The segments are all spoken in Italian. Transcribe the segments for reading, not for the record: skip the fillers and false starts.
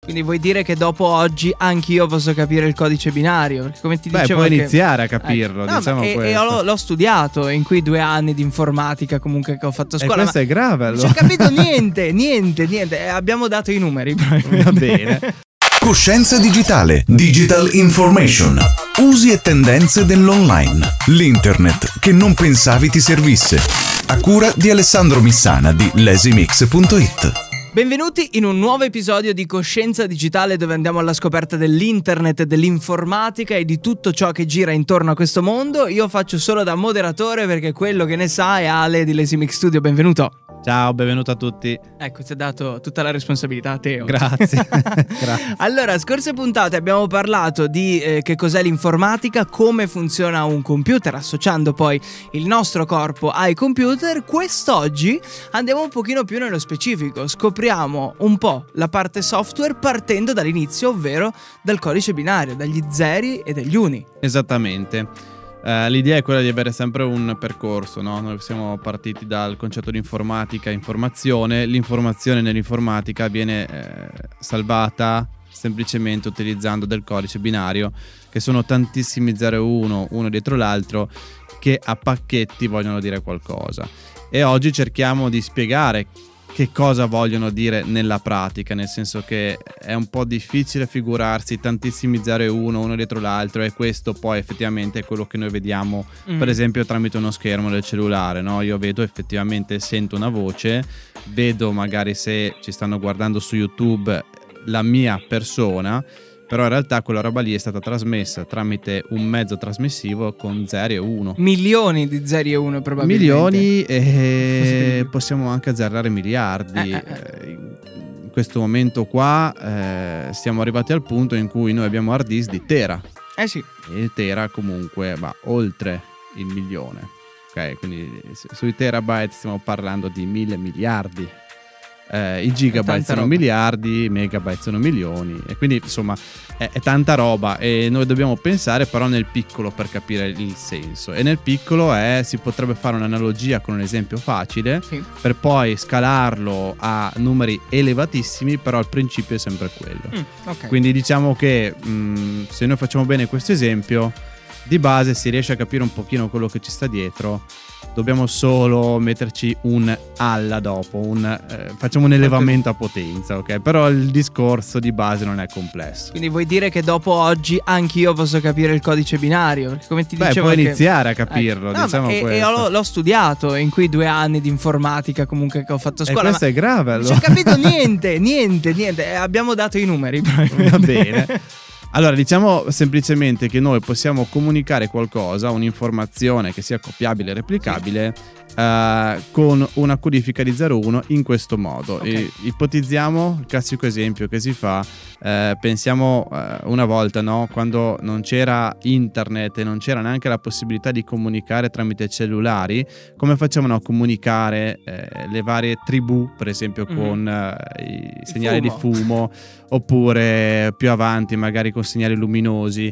Quindi vuoi dire che dopo oggi anch'io posso capire il codice binario? Perché come ti dicevo, puoi iniziare a capirlo, diciamo e l'ho studiato in quei 2 anni di informatica comunque che ho fatto a scuola. E questo è grave, allora. Non ci ho capito niente. Abbiamo dato i numeri. Va bene. Coscienza digitale, digital information, usi e tendenze dell'online, l'internet che non pensavi ti servisse. A cura di Alessandro Missana di LazyMix.it. Benvenuti in un nuovo episodio di Coscienza Digitale, dove andiamo alla scoperta dell'internet, dell'informatica e di tutto ciò che gira intorno a questo mondo. Io faccio solo da moderatore perché quello che ne sa è Ale di LazyMix Studio. Benvenuto. Ciao, benvenuto a tutti. Ecco, ti ho dato tutta la responsabilità a te. Grazie. Grazie. Allora, scorse puntate abbiamo parlato di che cos'è l'informatica, come funziona un computer, associando poi il nostro corpo ai computer. Quest'oggi andiamo un pochino più nello specifico, scopriamo un po' la parte software partendo dall'inizio, ovvero dal codice binario, dagli zeri e dagli uni. Esattamente. L'idea è quella di avere sempre un percorso, no? Noi siamo partiti dal concetto di informatica, informazione. L'informazione nell'informatica viene salvata semplicemente utilizzando del codice binario, che sono tantissimi 0 e 1, uno dietro l'altro, che a pacchetti vogliono dire qualcosa. E oggi cerchiamo di spiegare che cosa vogliono dire nella pratica, nel senso che è un po' difficile figurarsi tantissimi 0 e 1 uno dietro l'altro, e questo poi effettivamente è quello che noi vediamo per esempio tramite uno schermo del cellulare, no? Io vedo effettivamente, sento una voce, vedo magari se ci stanno guardando su YouTube la mia persona, però in realtà quella roba lì è stata trasmessa tramite un mezzo trasmissivo con 0 e 1. Milioni di 0 e 1 probabilmente. Milioni, e possiamo anche azzardare miliardi. In questo momento qua siamo arrivati al punto in cui noi abbiamo hard disk di tera. Sì. E il tera comunque va oltre il milione. Ok, quindi sui terabyte stiamo parlando di 1000 miliardi. I gigabyte sono miliardi, i megabyte sono milioni, e quindi insomma è tanta roba, e noi dobbiamo pensare però nel piccolo per capire il senso. E nel piccolo si potrebbe fare un'analogia con un esempio facile, sì, per poi scalarlo a numeri elevatissimi, però il principio è sempre quello. Okay. Quindi diciamo che se noi facciamo bene questo esempio, di base si riesce a capire un pochino quello che ci sta dietro. Dobbiamo solo metterci un alla dopo, facciamo un elevamento a potenza, ok? Però il discorso di base non è complesso. Quindi vuoi dire che dopo oggi anch'io posso capire il codice binario? Perché come ti dicevo, puoi iniziare a capirlo, diciamo e l'ho studiato in quei 2 anni di informatica comunque che ho fatto a scuola. E questo è grave, allora. Non ci ho capito niente. Abbiamo dato i numeri. Va bene. Allora, diciamo semplicemente che noi possiamo comunicare qualcosa, un'informazione che sia copiabile e replicabile, con una codifica di 0-1 in questo modo. Okay. Ipotizziamo il classico esempio che si fa, pensiamo una volta, no? Quando non c'era internet e non c'era neanche la possibilità di comunicare tramite cellulari, come facevano a comunicare le varie tribù, per esempio con i segnali di fumo, oppure più avanti magari con segnali luminosi,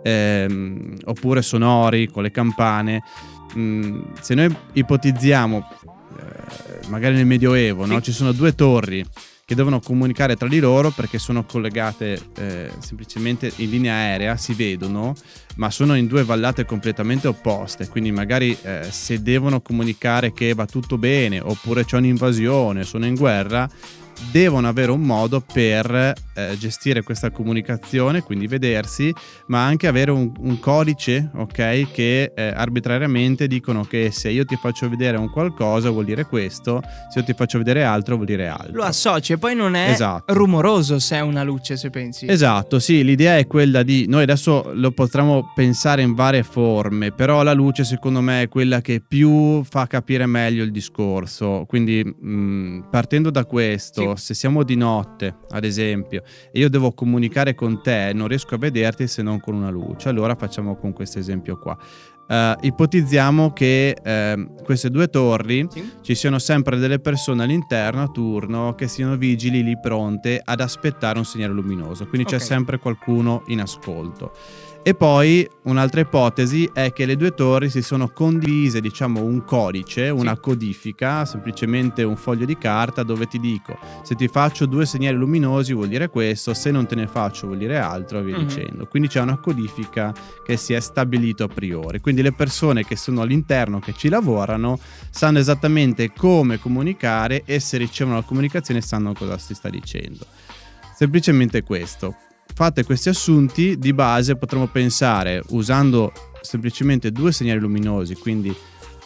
oppure sonori con le campane. Se noi ipotizziamo magari nel Medioevo, no? Ci sono 2 torri che devono comunicare tra di loro perché sono collegate semplicemente in linea aerea, si vedono, ma sono in 2 vallate completamente opposte, quindi magari se devono comunicare che va tutto bene, oppure c'è un'invasione, sono in guerra, devono avere un modo per gestire questa comunicazione, quindi vedersi, ma anche avere un codice, ok, che arbitrariamente dicono che se io ti faccio vedere un qualcosa vuol dire questo, se io ti faccio vedere altro vuol dire altro. Lo associ e poi non è rumoroso se è una luce, se pensi. Esatto, sì, l'idea è quella di, noi adesso lo potremmo pensare in varie forme, però la luce secondo me è quella che più fa capire meglio il discorso, quindi partendo da questo, se siamo di notte ad esempio e io devo comunicare con te, non riesco a vederti se non con una luce, allora facciamo con questo esempio qua. ipotizziamo che queste due torri Sì. ci siano sempre delle persone all'interno a turno che siano vigili lì pronte ad aspettare un segnale luminoso, quindi c'è Ok. sempre qualcuno in ascolto. E poi un'altra ipotesi è che le due torri si sono condivise, diciamo, un codice, una codifica, semplicemente un foglio di carta dove ti dico: se ti faccio 2 segnali luminosi vuol dire questo, se non te ne faccio vuol dire altro, e via dicendo. Quindi c'è una codifica che si è stabilito a priori. Quindi le persone che sono all'interno, che ci lavorano, sanno esattamente come comunicare, e se ricevono la comunicazione sanno cosa si sta dicendo. Semplicemente questo. Fate questi assunti, di base potremmo pensare, usando semplicemente 2 segnali luminosi, quindi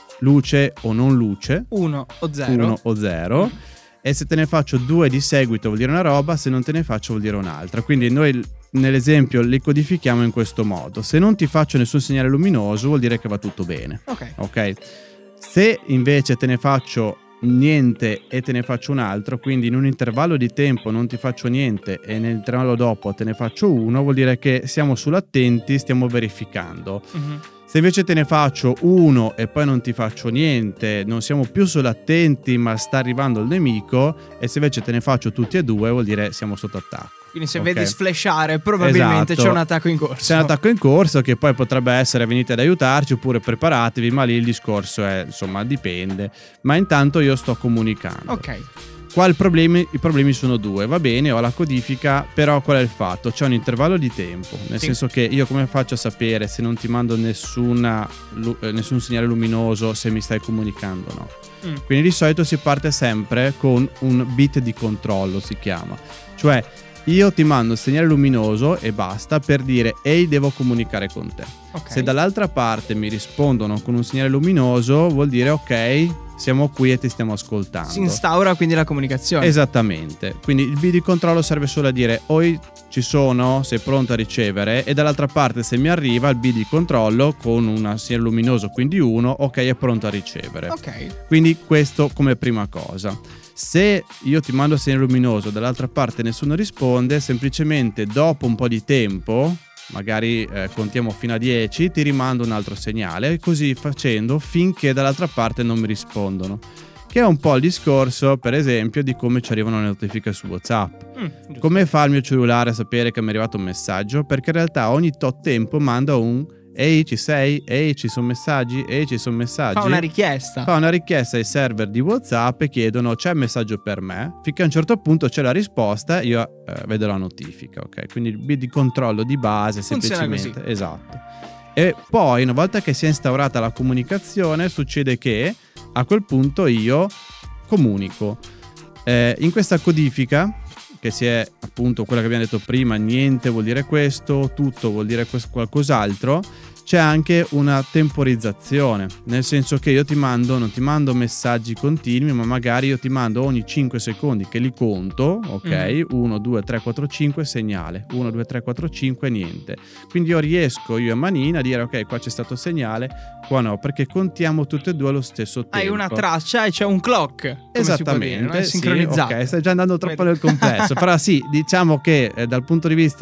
luce o non luce, 1 o 0. 1 o 0, e se te ne faccio 2 di seguito vuol dire una roba, se non te ne faccio vuol dire un'altra. Quindi noi nell'esempio li codifichiamo in questo modo: se non ti faccio nessun segnale luminoso vuol dire che va tutto bene, ok? Se invece te ne faccio niente e te ne faccio un altro, quindi in un intervallo di tempo non ti faccio niente e nell'intervallo dopo te ne faccio uno, vuol dire che siamo sull'attenti, stiamo verificando. Se invece te ne faccio uno e poi non ti faccio niente, non siamo più sull'attenti ma sta arrivando il nemico, e se invece te ne faccio tutti e due vuol dire siamo sotto attacco. Quindi se Ok. vedi sflashare probabilmente Esatto. c'è un attacco in corso. C'è un attacco in corso che poi potrebbe essere venite ad aiutarci oppure preparatevi, ma lì il discorso è, insomma, dipende. Ma intanto io sto comunicando. Ok. Qua i problemi sono 2, va bene, ho la codifica, però qual è il fatto? C'è un intervallo di tempo, nel senso che io come faccio a sapere se non ti mando nessun segnale luminoso se mi stai comunicando o no? Quindi di solito si parte sempre con un bit di controllo, si chiama, cioè io ti mando il segnale luminoso e basta, per dire ehi, devo comunicare con te. Ok. Se dall'altra parte mi rispondono con un segnale luminoso vuol dire ok, siamo qui e ti stiamo ascoltando. Si instaura quindi la comunicazione. Esattamente, quindi il bit di controllo serve solo a dire oi ci sono, sei pronto a ricevere, e dall'altra parte se mi arriva il bit di controllo con un segnale luminoso, quindi 1, ok, è pronto a ricevere. Ok. Quindi questo come prima cosa. Se io ti mando il segnale luminoso, dall'altra parte nessuno risponde, semplicemente dopo un po' di tempo, magari contiamo fino a 10, ti rimando un altro segnale, e così facendo finché dall'altra parte non mi rispondono. Che è un po' il discorso, per esempio, di come ci arrivano le notifiche su WhatsApp. Giusto. Come fa il mio cellulare a sapere che mi è arrivato un messaggio? Perché in realtà ogni tot tempo manda un ehi, ci sei? Ehi, ci sono messaggi? Ehi, ci sono messaggi? Fa una richiesta. Fa una richiesta ai server di WhatsApp e chiedono c'è un messaggio per me, finché a un certo punto c'è la risposta, io vedo la notifica, ok? Quindi il bit di controllo di base Funziona semplicemente, così. esatto. E poi una volta che si è instaurata la comunicazione succede che a quel punto io comunico. In questa codifica, che si è appunto quella che abbiamo detto prima, niente vuol dire questo, tutto vuol dire qualcos'altro, c'è anche una temporizzazione, nel senso che io non ti mando messaggi continui, ma magari io ti mando ogni 5 secondi che li conto, ok? 1, 2, 3, 4, 5 segnale, 1, 2, 3, 4, 5 niente. Quindi io e Manina a dire ok, qua c'è stato segnale, qua no, perché contiamo tutte e due allo stesso tempo. Hai una traccia e c'è un clock. Come Esattamente, si può dire, no? È sì, sincronizzato. ok, stai già andando troppo nel complesso, però sì, diciamo che dal punto di vista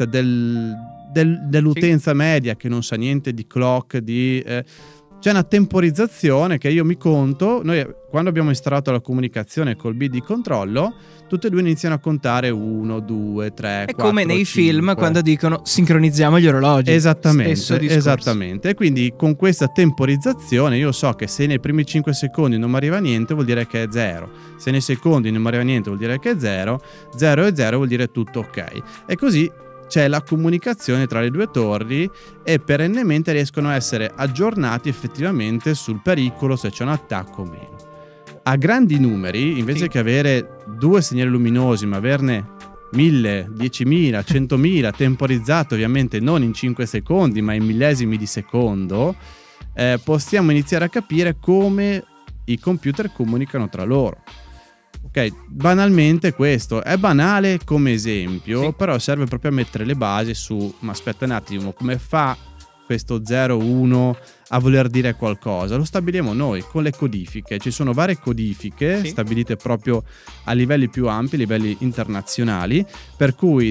dell'utenza media che non sa niente di clock, c'è una temporizzazione che io mi conto. Noi quando abbiamo installato la comunicazione col bit di controllo, tutte e due iniziano a contare 1, 2, 3, 4, È come nei 5. film quando dicono sincronizziamo gli orologi. Esattamente, Stesso discorso. esattamente. E quindi con questa temporizzazione io so che se nei primi 5 secondi non mi arriva niente vuol dire che è 0, se nei secondi non mi arriva niente vuol dire che è 0, 0 e 0 vuol dire tutto ok. E così c'è la comunicazione tra le due torri e perennemente riescono a essere aggiornati effettivamente sul pericolo, se c'è un attacco o meno. A grandi numeri, invece che avere 2 segnali luminosi, ma averne 1000, 10.000, 100.000, temporizzato ovviamente non in 5 secondi, ma in millesimi di secondo, possiamo iniziare a capire come i computer comunicano tra loro. Ok, banalmente questo è banale come esempio, sì, però serve proprio a mettere le basi su, ma aspetta un attimo, come fa questo 0-1 a voler dire qualcosa? Lo stabiliamo noi con le codifiche. Ci sono varie codifiche stabilite proprio a livelli più ampi, livelli internazionali, per cui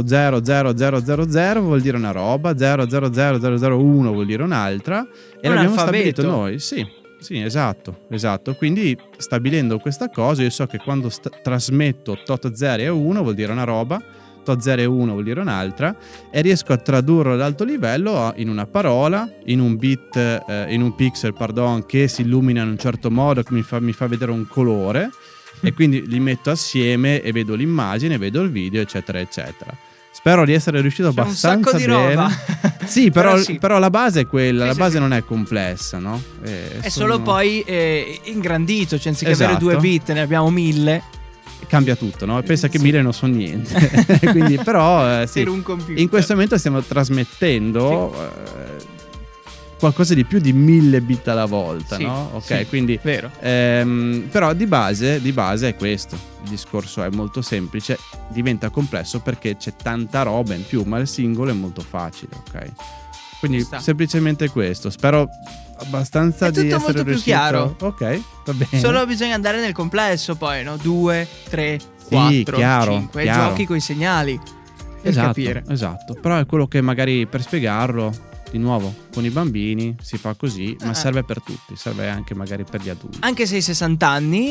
0000000 vuol dire una roba, 000001 vuol dire un'altra, e l'abbiamo stabilito noi. Sì, esatto. Quindi stabilendo questa cosa, io so che quando trasmetto tot 0 e 1 vuol dire una roba, tot 0 e 1 vuol dire un'altra, e riesco a tradurlo ad alto livello in una parola, in un bit, in un pixel, che si illumina in un certo modo, che mi fa vedere un colore, e quindi li metto assieme e vedo l'immagine, vedo il video, eccetera eccetera. Spero di essere riuscito abbastanza un sacco di bene. roba. Sì, però la base è quella, la base non è complessa, no? È solo poi ingrandito, cioè anziché avere 2 bit ne abbiamo 1000. Cambia tutto, no? Pensa che 1000 non sono niente. Quindi però per un computer. In questo momento stiamo trasmettendo qualcosa di più di 1000 bit alla volta, no? Ok, quindi vero. però di base è questo. Il discorso è molto semplice, diventa complesso perché c'è tanta roba in più, ma il singolo è molto facile, ok? Quindi semplicemente questo. Spero abbastanza di essere molto riuscito. Più chiaro. Ok, va bene. Solo bisogna andare nel complesso poi, no? 2, 3, 4, 5 giochi coi segnali per capire. Esatto, però è quello che magari per spiegarlo di nuovo con i bambini si fa così, ma serve per tutti, serve anche magari per gli adulti. Anche se hai 60 anni,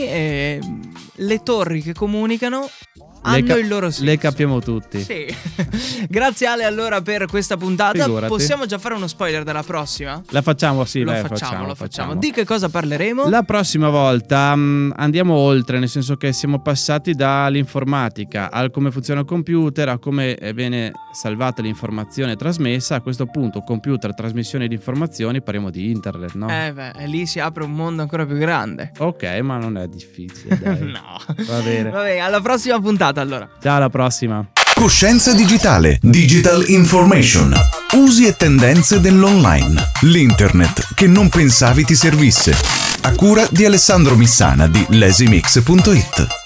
le torri che comunicano hanno il loro senso. Le capiamo tutti. Sì. Grazie Ale allora per questa puntata. Figurati. Possiamo già fare uno spoiler della prossima? La facciamo, sì, lo facciamo. Di che cosa parleremo? La prossima volta andiamo oltre, nel senso che siamo passati dall'informatica al come funziona il computer, a come viene salvata l'informazione trasmessa. A questo punto computer, trasmissione di informazioni, parliamo di internet, no? Lì si apre un mondo ancora più grande. Ok, ma non è difficile, dai. No. Va bene, alla prossima puntata allora. Ciao, alla prossima. Coscienza digitale, digital information, usi e tendenze dell'online, l'internet che non pensavi ti servisse. A cura di Alessandro Missana di Lesimix.it.